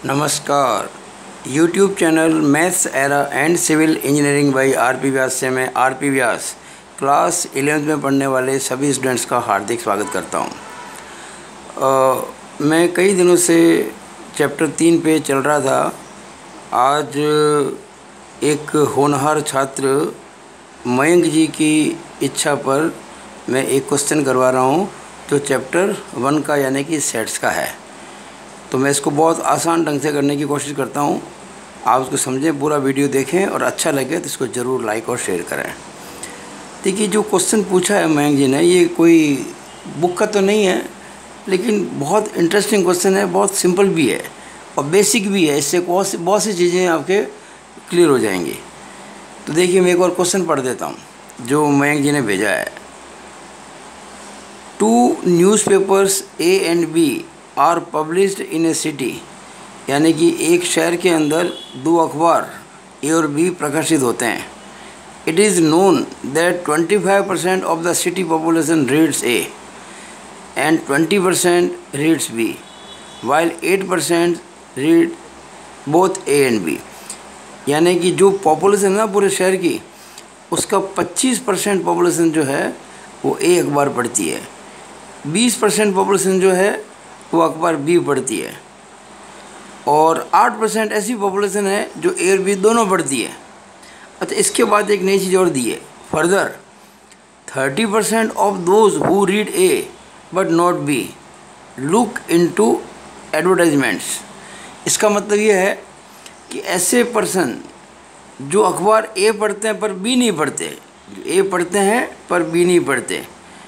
नमस्कार। YouTube channel maths era and civil engineering by R P. Vyas से मैं आर.पी. व्यास class 11th में पढ़ने वाले सभी स्टूडेंट्स का हार्दिक स्वागत करता हूँ। मैं कई दिनों से चैप्टर 3 पे चल रहा था। आज एक होनहार छात्र मयंक जी की इच्छा पर मैं एक क्वेश्चन करवा रहा हूँ जो चैप्टर 1 का यानी कि सेट्स का है। तो मैं इसको बहुत आसान ढंग से करने की कोशिश करता हूँ। आप उसको समझें, पूरा वीडियो देखें और अच्छा लगे तो इसको ज़रूर लाइक और शेयर करें। देखिए, जो क्वेश्चन पूछा है मयंक जी ने, ये कोई बुक का तो नहीं है, लेकिन बहुत इंटरेस्टिंग क्वेश्चन है, बहुत सिंपल भी है और बेसिक भी है। इससे बहुत सी चीज़ें आपके क्लियर हो जाएंगी। तो देखिए, मैं एक और क्वेश्चन पढ़ देता हूँ जो मयंक जी ने भेजा है। 2 newspapers A and B are published in a city, यानी कि एक शहर के अंदर 2 अखबार ए और बी प्रकाशित होते हैं। It is known that 25% of the city population reads A and 20% reads B, while 8% read both A and B. यानी कि जो पॉपुलेशन है ना पूरे शहर की, उसका 25% पॉपुलेशन जो है वो ए अखबार पढ़ती है, 20% पॉपुलेशन जो है वो अखबार बी पढ़ती है और 8% ऐसी पॉपुलेशन है जो ए और बी दोनों पढ़ती है। अच्छा, इसके बाद एक नई चीज़ और दी है। Further 30% of those who read A but not B look into advertisements. इसका मतलब ये है कि ऐसे पर्सन जो अखबार ए पढ़ते हैं पर बी नहीं पढ़ते, जो ए पढ़ते हैं पर बी नहीं पढ़ते,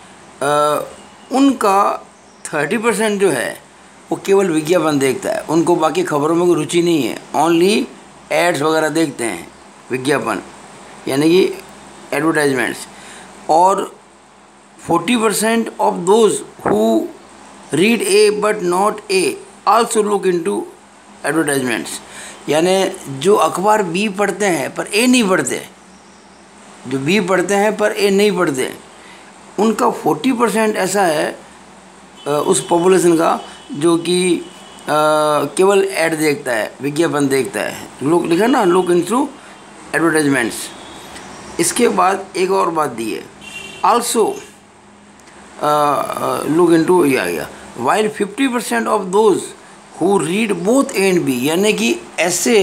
उनका 30% जो है वो केवल विज्ञापन देखता है। उनको बाकी खबरों में कोई रुचि नहीं है, ओनली एड्स वगैरह देखते हैं, विज्ञापन यानी कि एडवर्टाइजमेंट्स। और 40% of those who read A but not A also look into advertisements. यानी जो अखबार बी पढ़ते हैं पर ए नहीं पढ़ते, जो बी पढ़ते हैं पर ए नहीं पढ़ते, उनका 40% ऐसा है उस पॉपुलेशन का जो कि केवल ऐड देखता है, विज्ञापन देखता है। लुक लिखा ना, लुक इनटू एडवर्टाइजमेंट्स। इसके बाद एक और बात दी है, आल्सो लुक इनटू, ये आ गया, while 50% of those who read both A and B. यानी कि ऐसे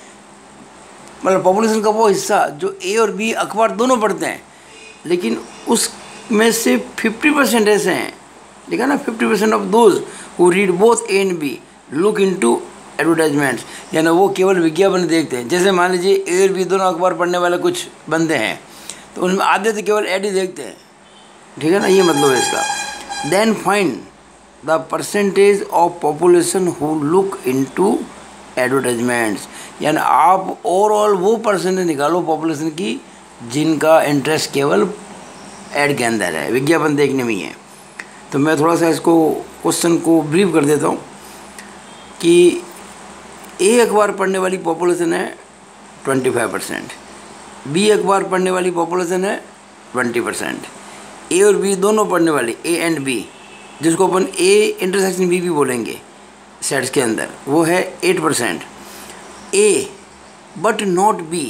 मतलब पॉपुलेशन का वो हिस्सा जो ए और बी अखबार दोनों पढ़ते हैं, लेकिन उसमें से 50% ऐसे हैं, देखा ना, 50% of those who read both A and B look into advertisements. यानी वो केवल विज्ञापन देखते हैं। जैसे मान लीजिए ए और बी दोनों अखबार पढ़ने वाले कुछ बंदे हैं, तो उनमें आधे तो केवल एड ही देखते हैं, ठीक है ना, ये मतलब है इसका। Then find the percentage of population who look into advertisements. यानी आप ओवरऑल वो परसेंटेज निकालो पॉपुलेशन की जिनका इंटरेस्ट केवल एड के अंदर है, विज्ञापन देखने में ही है। तो मैं थोड़ा सा इसको क्वेश्चन को ब्रीफ कर देता हूँ कि ए अखबार पढ़ने वाली पॉपुलेशन है 25%, बी अखबार पढ़ने वाली पॉपुलेशन है 20%, ए और बी दोनों पढ़ने वाली ए एंड बी, जिसको अपन ए इंटरसेक्शन बी भी बोलेंगे सेट्स के अंदर, वो है 8%। A but not B,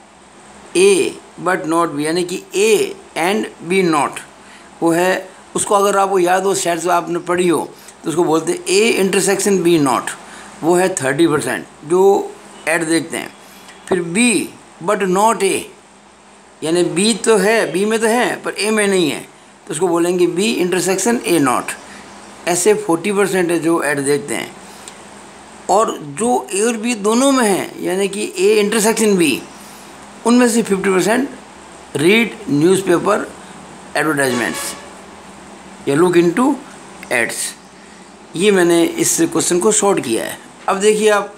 A but not B यानी कि ए एंड बी नॉट, वो है, उसको अगर आपको याद हो, सेट्स आपने पढ़ी हो, तो उसको बोलते हैं ए इंटरसेक्शन बी नॉट, वो है 30% जो ऐड देखते हैं। फिर बी बट नॉट ए, यानी बी तो है, बी में तो है पर ए में नहीं है, तो उसको बोलेंगे बी इंटरसेक्शन ए नॉट। ऐसे 40% है जो ऐड देखते हैं। और जो ए और बी दोनों में है, यानी कि ए इंटरसेक्शन बी, उनमें से 50% रीड न्यूज़पेपर एडवर्टाइजमेंट्स या लुक इनटू एड्स। ये मैंने इस क्वेश्चन को शॉर्ट किया है। अब देखिए, आप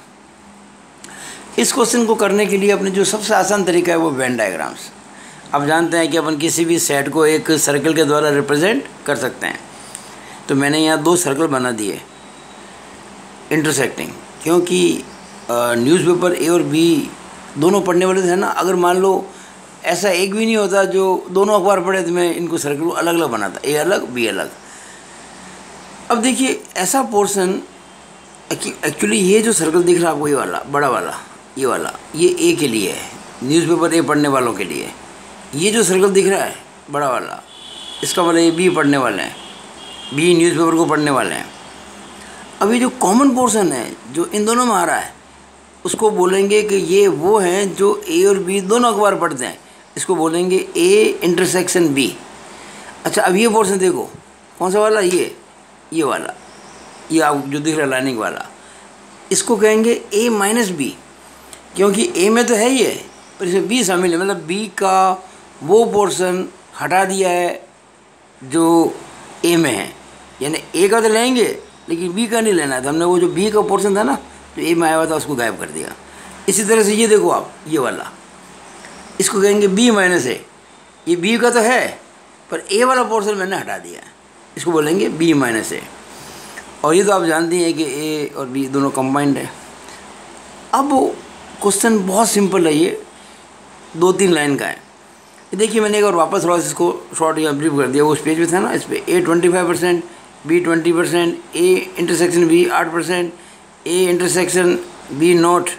इस क्वेश्चन को करने के लिए अपने जो सबसे आसान तरीका है वो वेन डायग्राम्स। आप जानते हैं कि अपन किसी भी सेट को एक सर्कल के द्वारा रिप्रेजेंट कर सकते हैं। तो मैंने यहाँ 2 सर्कल बना दिए इंटरसेक्टिंग, क्योंकि न्यूज़पेपर ए और बी दोनों पढ़ने वाले थे ना। अगर मान लो ऐसा एक भी नहीं होता जो दोनों अखबार पढ़े, तो मैं इनको सर्कल को अलग अलग बनाता, ए अलग बी अलग। अब देखिए, ऐसा पोर्शन एक्चुअली ये जो सर्कल दिख रहा है आपको, ये वाला बड़ा वाला, ये वाला, ये ए के लिए है, न्यूज़पेपर ए पढ़ने वालों के लिए। ये जो सर्कल दिख रहा है बड़ा वाला, इसका मतलब ये बी पढ़ने वाले हैं, बी न्यूज़पेपर को पढ़ने वाले हैं। अभी जो कॉमन पोर्शन है जो इन दोनों में आ रहा है, उसको बोलेंगे कि ये वो हैं जो ए और बी दोनों अखबार पढ़ते हैं, इसको बोलेंगे ए इंटरसेक्शन बी। अच्छा, अब ये पोर्शन देखो, कौन सा वाला, ये वाला, ये आप जो दिख रहा है लाइनिंग वाला, इसको कहेंगे ए माइनस बी, क्योंकि ए में तो है ही है पर इसमें बी शामिल है, मतलब बी का वो पोर्शन हटा दिया है जो ए में है। यानी ए का तो लेंगे लेकिन बी का नहीं लेना है, तो हमने वो जो बी का पोर्शन था ना जो ए में आया हुआ था उसको गायब कर दिया। इसी तरह से ये देखो आप, ये वाला, इसको कहेंगे बी माइनस ए, ये बी का तो है पर ए वाला पोर्शन मैंने हटा दिया है, इसको बोलेंगे बी माइनस ए। और ये तो आप जानते हैं कि ए और बी दोनों कंबाइंड है। अब क्वेश्चन बहुत सिंपल है, ये 2-3 लाइन का है। ये देखिए, मैंने एक और वापस थोड़ा सा इसको शॉर्ट या ब्रीफ कर दिया, वो उस पेज पे था ना, इस पर A 25%, B 20%, A intersection B 8%, A intersection B not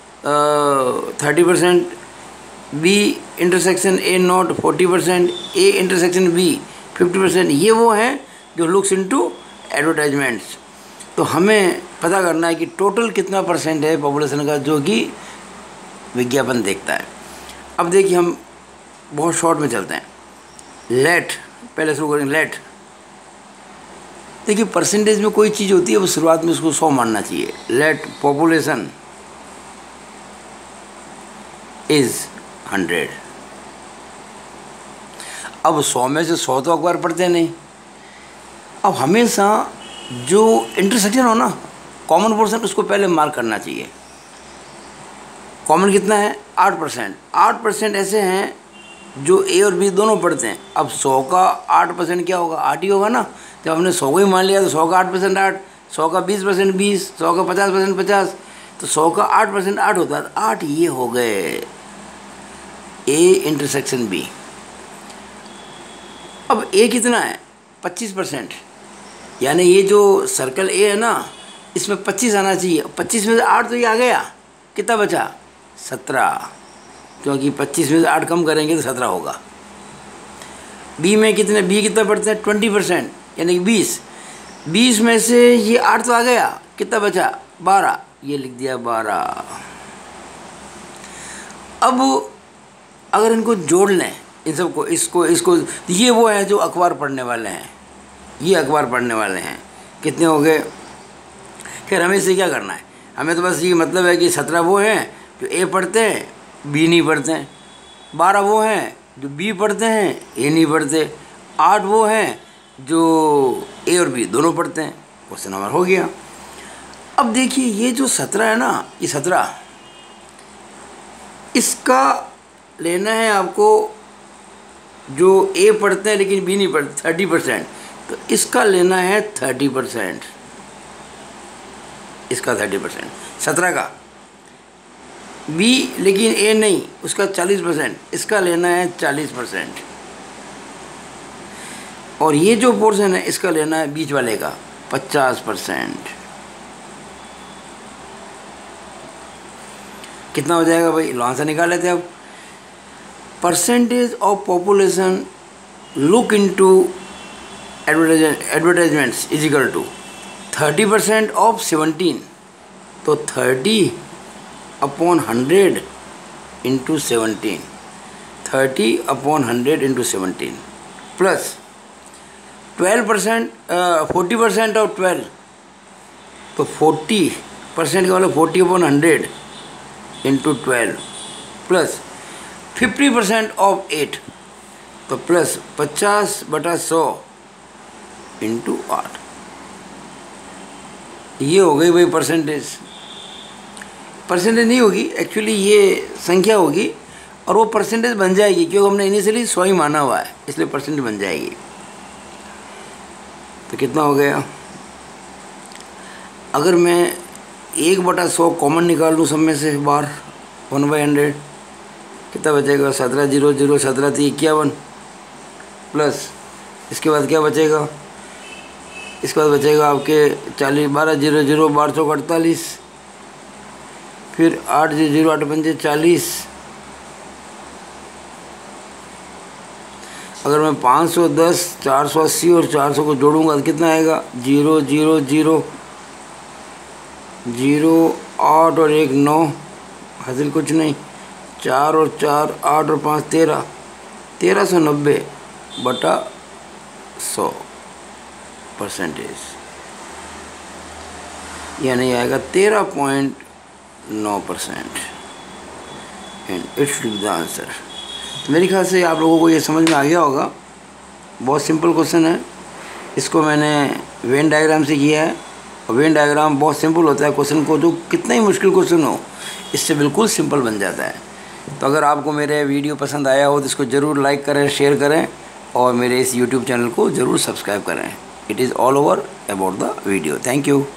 30%, B intersection A not 40%, A intersection B 50%। ये वो हैं जो लुक्स इनटू एडवर्टाइजमेंट्स। तो हमें पता करना है कि टोटल कितना परसेंट है पॉपुलेशन का जो कि विज्ञापन देखता है। अब देखिए, हम बहुत शॉर्ट में चलते हैं। लेट, पहले शुरू करेंगे लेट। देखिए, परसेंटेज में कोई चीज़ होती है वो शुरुआत में उसको 100 मानना चाहिए। Let population is 100। अब 100 में से 100 तो अखबार पढ़ते नहीं। अब हमेशा जो इंटरसेक्शन हो ना, कॉमन पोर्शन, उसको पहले मार्क करना चाहिए। कॉमन कितना है? 8%। 8% ऐसे हैं जो ए और बी दोनों पढ़ते हैं। अब 100 का 8% क्या होगा? 8 ही होगा ना। जब हमने 100 को ही मान लिया तो 100 का 8% 8, 100 का 20% 20, 100 का 50% 50, तो 100 का 8% 8 होता है। 8 ये हो गए ए इंटरसेक्शन बी। अब ए कितना है? 25%। यानी ये जो सर्कल ए है ना, इसमें 25 आना चाहिए। 25 में से 8 तो ये आ गया, कितना बचा? 17, क्योंकि 25 में से 8 कम करेंगे तो 17 होगा। बी में कितने, बी कितना पढ़ते हैं? 20%, यानी कि 20। 20 में से ये 8 तो आ गया, कितना बचा? 12, ये लिख दिया 12। अब अगर इनको जोड़ लें, इन सबको, इसको, ये वो है जो अखबार पढ़ने वाले हैं, ये अखबार पढ़ने वाले हैं। कितने हो गए? खैर, हमें इससे क्या करना है? हमें तो बस ये मतलब है कि 17 वो हैं जो ए पढ़ते हैं, बी नहीं पढ़ते हैं। 12 वो हैं जो बी पढ़ते हैं, ए नहीं पढ़ते। 8 वो हैं जो ए और बी दोनों पढ़ते हैं। क्वेश्चन हमारा हो गया। अब देखिए, ये जो 17 है ना, ये 17, इसका लेना है आपको जो ए पढ़ते हैं लेकिन बी नहीं पढ़ते, 30%। तो इसका लेना है 30%, इसका 30%, 17 का। बी लेकिन ए नहीं, उसका 40%, इसका लेना है 40%। और ये जो पोर्शन है इसका लेना है बीच वाले का 50%। कितना हो जाएगा भाई? लो आंसर निकाल लेते हैं अब। Percentage of population look into advertisements is equal to 30% of 17, तो 30/100 इंटू 17, 30/100 इंटू 17, प्लस 12%, 40% ऑफ 12, तो 40% का मतलब 40/100 इंटू 12, प्लस 50% ऑफ 8, तो प्लस 50/100 इंटू 8। ये हो गई भाई परसेंटेज। परसेंटेज नहीं होगी एक्चुअली, ये संख्या होगी और वो परसेंटेज बन जाएगी, क्योंकि हमने इनिशियली 100 ही माना हुआ है, इसलिए परसेंटेज बन जाएगी। तो कितना हो गया? अगर मैं 1/100 कॉमन निकाल लूँ सब में से बाहर, 1/100, कितना बचेगा? 17 0 0 17 51, प्लस इसके बाद क्या बचेगा? इसके बाद बचेगा आपके 40, 12 0 0 12 चौक 48, फिर 8 0 8 पंजे 40। अगर मैं 510, 480 और 400 को जोड़ूंगा तो कितना आएगा? 0 0 0 0 8 और 1 9, हासिल कुछ नहीं। 4 और 4 8 और 5 13, 1390 बटा 100 परसेंटेज, यानी आएगा 13.9%। And it's the answer. तो मेरे ख्याल से आप लोगों को ये समझ में आ गया होगा। बहुत सिंपल क्वेश्चन है। इसको मैंने वेन डायग्राम से किया है, और वेन डायग्राम बहुत सिंपल होता है। क्वेश्चन को जो कितना ही मुश्किल क्वेश्चन हो, इससे बिल्कुल सिंपल बन जाता है। तो अगर आपको मेरे वीडियो पसंद आया हो तो इसको ज़रूर लाइक करें, शेयर करें, और मेरे इस यूट्यूब चैनल को ज़रूर सब्सक्राइब करें। It is all over about the video. Thank you.